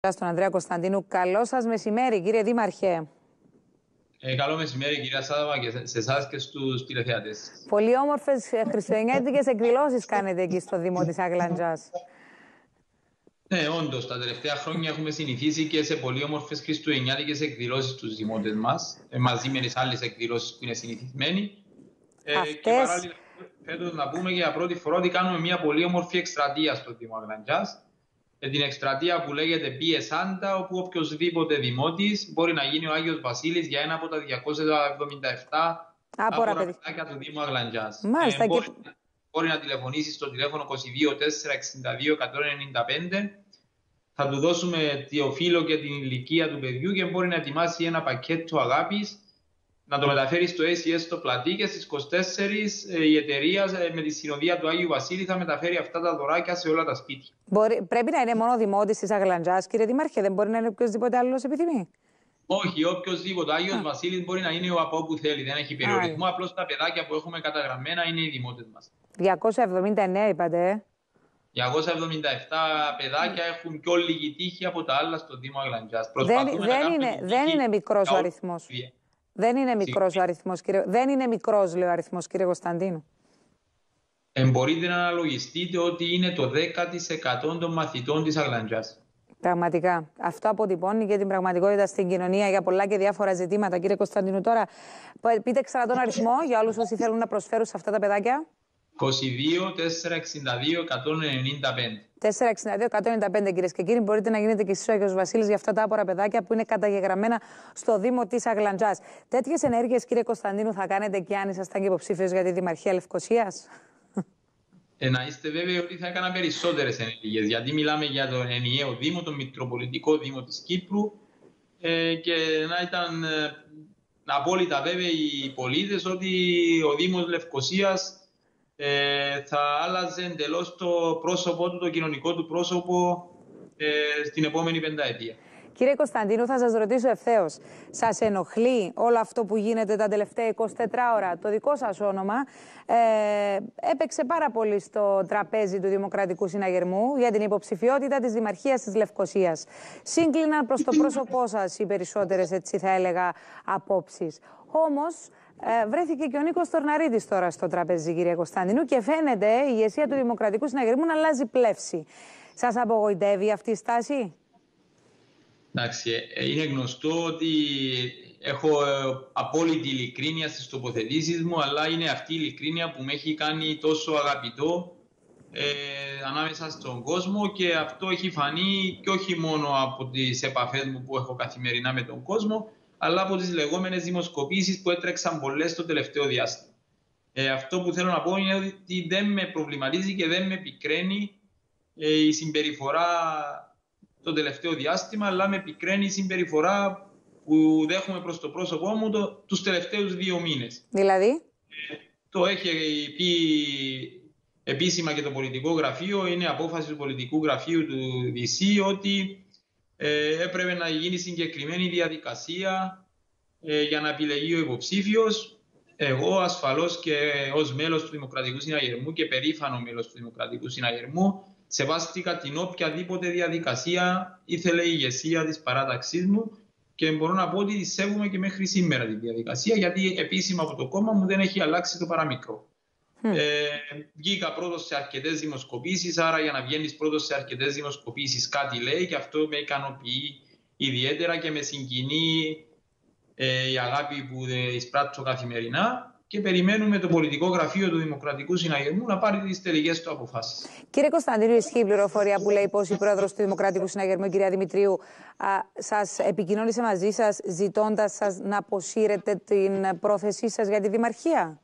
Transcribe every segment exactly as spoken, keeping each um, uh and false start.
Στον Ανδρέα Κωνσταντίνου. Καλό σας μεσημέρι, κύριε Δήμαρχε. Ε, καλό μεσημέρι, κυρία Σάδαβα, και σε εσάς και στους τηλεθεατές. Πολύ όμορφες χριστουγεννιάτικες εκδηλώσεις κάνετε εκεί στο Δήμο της Αγλαντζάς. Ναι, όντως, τα τελευταία χρόνια έχουμε συνηθίσει και σε πολύ όμορφες χριστουγεννιάτικες εκδηλώσεις στους δημότες μας, ε, μαζί με τις άλλες εκδηλώσεις που είναι συνηθισμένοι. Ε, Αυτές... Και παράλληλα, φέτος να πούμε για πρώτη φορά ότι κάνουμε μια πολύ όμορφη εκστρατεία στο Δήμο Αγλαντζάς. Την εκστρατεία που λέγεται Μπίε Σάντα, όπου οποιοδήποτε δημότης μπορεί να γίνει ο Άγιος Βασίλης για ένα από τα διακόσια εβδομήντα επτά άπορα παιδάκια του Δήμου Αγλαντζάς. Μάλιστα. Ε, μπορεί, και... μπορεί να τηλεφωνήσει στο τηλέφωνο είκοσι δύο τετρακόσια εξήντα δύο εκατόν ενενήντα πέντε. Θα του δώσουμε το φύλο και την ηλικία του παιδιού και μπορεί να ετοιμάσει ένα πακέτο αγάπης, να το μεταφέρει στο έι σι ες στο πλατή, και στις είκοσι τέσσερις η εταιρεία με τη συνοδεία του Άγιου Βασίλη θα μεταφέρει αυτά τα δωράκια σε όλα τα σπίτια. Μπορεί, πρέπει να είναι μόνο δημότης της Αγλαντζάς, κύριε Δήμαρχε, δεν μπορεί να είναι οποιοδήποτε άλλος επιθυμεί? Όχι, οποιοδήποτε. Ο Άγιος Βασίλης μπορεί να είναι από όπου θέλει, δεν έχει περιορισμό. Απλώς τα παιδάκια που έχουμε καταγραμμένα είναι οι δημότες μας. διακόσια εβδομήντα εννέα είπατε. διακόσια εβδομήντα επτά παιδάκια έχουν πιο λίγη τύχη από τα άλλα στο Δήμο Αγλαντζάς. Δεν, δεν, είναι, δεν είναι μικρός ο αριθμός. Δεν είναι μικρός ο αριθμός, κύριε... Δεν είναι μικρός, λέει, ο αριθμός, κύριε Κωνσταντίνου. Ε, μπορείτε να αναλογιστείτε ότι είναι το δέκα τοις εκατό των μαθητών της Αγλαντζάς. Πραγματικά. Αυτό αποτυπώνει και την πραγματικότητα στην κοινωνία για πολλά και διάφορα ζητήματα. Κύριε Κωνσταντίνου, τώρα πείτε ξανά τον αριθμό για όλους όσοι θέλουν να προσφέρουν σε αυτά τα παιδάκια. είκοσι δύο τετρακόσια εξήντα δύο εκατόν ενενήντα πέντε. τετρακόσια εξήντα δύο εκατόν ενενήντα πέντε, κυρίες και κύριοι, μπορείτε να γίνετε και εσείς ο Άγιος Βασίλης για αυτά τα άπορα παιδάκια που είναι καταγεγραμμένα στο Δήμο της Αγλαντζάς. Τέτοιες ενέργειες, κύριε Κωνσταντίνου, θα κάνετε και αν ήσασταν και υποψήφιος για τη Δημαρχία Λευκωσίας? Ε, να είστε βέβαιοι ότι θα έκανα περισσότερες ενέργειες, γιατί μιλάμε για τον ενιαίο Δήμο, τον Μητροπολιτικό Δήμο της Κύπρου, ε, και να ήταν ε, απόλυτα βέβαιοι οι πολίτες ότι ο Δήμος Λευκωσίας ε, θα άλλαζε εντελώς το πρόσωπό του, το κοινωνικό του πρόσωπο ε, στην επόμενη πενταετία. Κύριε Κωνσταντίνου, θα σας ρωτήσω ευθέως. Σας ενοχλεί όλο αυτό που γίνεται τα τελευταία είκοσι τέσσερις ώρα? Το δικό σας όνομα ε, έπαιξε πάρα πολύ στο τραπέζι του Δημοκρατικού Συναγερμού για την υποψηφιότητα της Δημαρχίας της Λευκωσίας. Σύγκλιναν προς το πρόσωπό σας οι περισσότερες, έτσι θα έλεγα, απόψεις. Όμως ε, βρέθηκε και ο Νίκος Τορναρίτης τώρα στο τραπέζι, κύριε Κωνσταντίνου, και φαίνεται η ηγεσία του Δημοκρατικού Συναγερμού να αλλάζει πλεύση. Σας απογοητεύει αυτή η στάση? Εντάξει, είναι γνωστό ότι έχω απόλυτη ειλικρίνεια στις τοποθετήσεις μου, αλλά είναι αυτή η ειλικρίνεια που με έχει κάνει τόσο αγαπητό ε, ανάμεσα στον κόσμο, και αυτό έχει φανεί και όχι μόνο από τις επαφές μου που έχω καθημερινά με τον κόσμο, αλλά από τις λεγόμενες δημοσκοπήσεις που έτρεξαν πολλές το τελευταίο διάστημα. Ε, αυτό που θέλω να πω είναι ότι δεν με προβληματίζει και δεν με πικραίνει ε, η συμπεριφορά το τελευταίο διάστημα, αλλά με πικραίνει η συμπεριφορά που δέχομαι προς το πρόσωπό μου το, τους τελευταίους δύο μήνες. Δηλαδή? Ε, το έχει πει επίσημα και το πολιτικό γραφείο, είναι απόφαση του πολιτικού γραφείου του ντι σι ότι ε, έπρεπε να γίνει συγκεκριμένη διαδικασία ε, για να επιλεγεί ο υποψήφιος. Εγώ ασφαλώς και ως μέλος του Δημοκρατικού Συναγερμού και περήφανο μέλος του Δημοκρατικού Συναγερμού σεβάστηκα την οποιαδήποτε διαδικασία ήθελε η ηγεσία της παράταξής μου, και μπορώ να πω ότι τη σέβομαι και μέχρι σήμερα τη διαδικασία, γιατί επίσημα από το κόμμα μου δεν έχει αλλάξει το παραμικρό. Mm. Ε, βγήκα πρώτος σε αρκετές δημοσκοπήσεις, άρα για να βγαίνεις πρώτος σε αρκετές δημοσκοπήσεις κάτι λέει, και αυτό με ικανοποιεί ιδιαίτερα και με συγκινεί ε, η αγάπη που εισπράττω καθημερινά. Και περιμένουμε το πολιτικό γραφείο του Δημοκρατικού Συναγερμού να πάρει τις τελικές του αποφάσεις. Κύριε Κωνσταντίνου, ισχύει η πληροφορία που λέει πως η πρόεδρος του Δημοκρατικού Συναγερμού, η κυρία Δημητρίου, α, σας επικοινώνησε μαζί σας ζητώντας σας να αποσύρετε την πρόθεσή σας για τη Δημαρχία?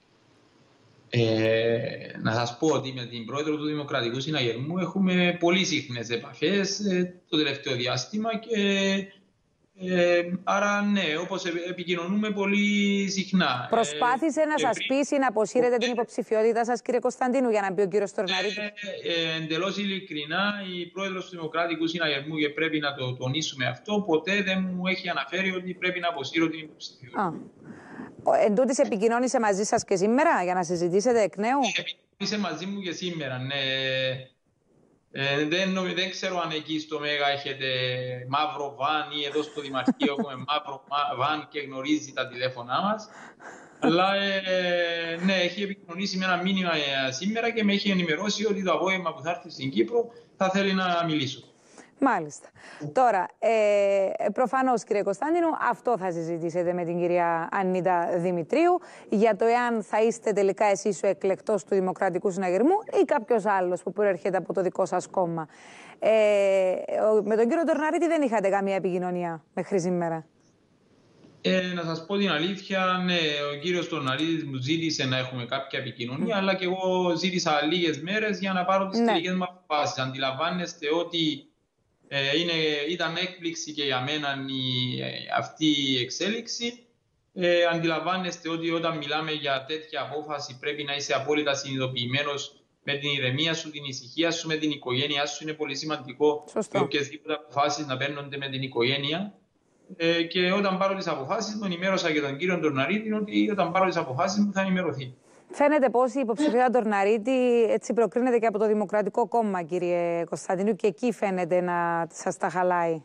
Ε, να σας πω ότι με την πρόεδρο του Δημοκρατικού Συναγερμού έχουμε πολύ συχνές επαφές ε, το τελευταίο διάστημα, και Ε, άρα ναι, όπως επικοινωνούμε πολύ συχνά. Προσπάθησε ε, να σας ε, πείσει να αποσύρετε ε, την υποψηφιότητα σας, κύριε Κωνσταντίνου, για να μπει ο κύριος Τορναρίτης? Ε, ε, εντελώς ειλικρινά, η πρόεδρος του Δημοκρατικού Συναγερμού, και πρέπει να το τονίσουμε αυτό, ποτέ δεν μου έχει αναφέρει ότι πρέπει να αποσύρω την υποψηφιότητα. Εν τούτης επικοινώνησε μαζί σας και σήμερα για να συζητήσετε εκ νέου? Επικοινώνησε μαζί μου και σήμερα, ναι. Ε, δεν, δεν ξέρω αν εκεί στο Μέγα έχετε μαύρο βαν ή εδώ στο Δημαρχείο έχουμε μαύρο βαν και γνωρίζει τα τηλέφωνά μας. Αλλά ε, ναι, έχει επικοινωνήσει με ένα μήνυμα σήμερα και με έχει ενημερώσει ότι το απόγευμα που θα έρθει στην Κύπρο θα θέλει να μιλήσω. Μάλιστα. Τώρα, ε, προφανώς, κύριε Κωνσταντίνου, αυτό θα συζητήσετε με την κυρία Αννίτα Δημητρίου για το εάν θα είστε τελικά εσείς ο εκλεκτός του Δημοκρατικού Συναγερμού ή κάποιος άλλος που προέρχεται από το δικό σας κόμμα. Ε, με τον κύριο Τορναρίτη δεν είχατε καμία επικοινωνία μέχρι σήμερα. Ε, να σας πω την αλήθεια, ναι, ο κύριος Τορναρίτης μου ζήτησε να έχουμε κάποια επικοινωνία, mm. αλλά και εγώ ζήτησα λίγες μέρες για να πάρω τις ναι. τελικές μου αποφάσεις. Αντιλαμβάνεστε ότι ε, είναι, ήταν έκπληξη και για μένα η, αυτή η εξέλιξη. Ε, αντιλαμβάνεστε ότι όταν μιλάμε για τέτοια απόφαση πρέπει να είσαι απόλυτα συνειδητοποιημένος με την ηρεμία σου, την ησυχία σου, με την οικογένειά σου. Είναι πολύ σημαντικό και οποιασδήποτε αποφάσεις να παίρνονται με την οικογένεια. Ε, και όταν πάρω τις αποφάσεις μου, ενημέρωσα και τον κύριο Τορναρίτη ότι όταν πάρω τις αποφάσεις μου θα ενημερωθεί. Φαίνεται πως η υποψηφία Τορναρίτη έτσι προκρίνεται και από το Δημοκρατικό Κόμμα, κύριε Κωνσταντίνου, και εκεί φαίνεται να σας τα χαλάει.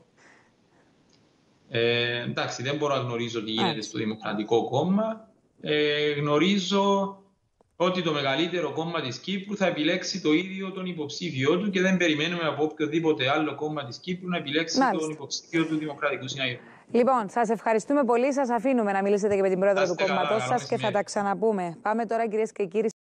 Ε, εντάξει, δεν μπορώ να γνωρίζω τι γίνεται Α. στο Δημοκρατικό Κόμμα. Ε, γνωρίζω ότι το μεγαλύτερο κόμμα της Κύπρου θα επιλέξει το ίδιο τον υποψήφιό του και δεν περιμένουμε από οποιοδήποτε άλλο κόμμα της Κύπρου να επιλέξει Μάλιστα. τον υποψήφιο του Δημοκρατικού Συναγερμού. Λοιπόν, σας ευχαριστούμε πολύ. Σας αφήνουμε να μιλήσετε και με την πρόεδρο του κόμματός σας και θα τα ξαναπούμε. Πάμε τώρα, κυρίες και κύριοι.